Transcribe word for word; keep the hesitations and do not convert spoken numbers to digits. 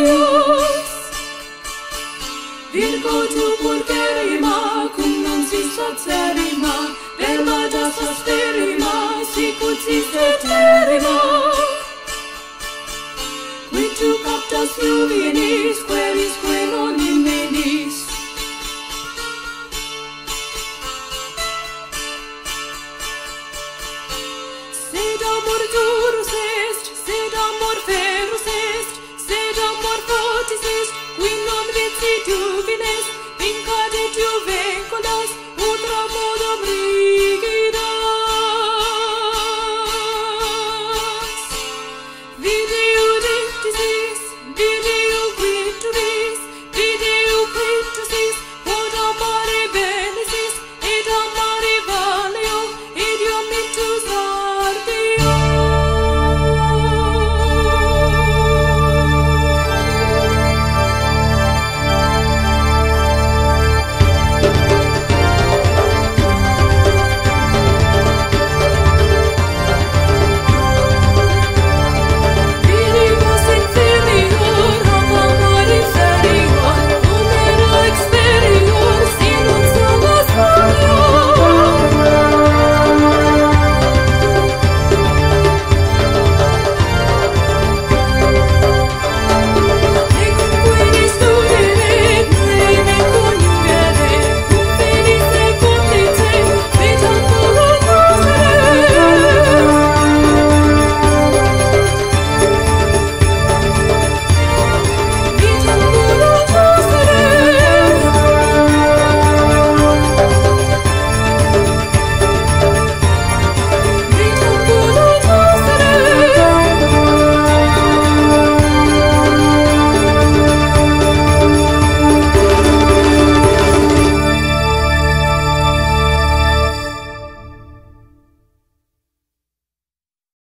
glorios. Virgo tu purgerima, cum non si socerima, verba da sosperima, sicut sis eterima. Qui tu captas fluvinis, queris que non invenis. Sed amor durus est, sed amor ferus est, sed amor fortis est, qui non vincit Juvines, vincadit Juvenculas, utra modo brillis.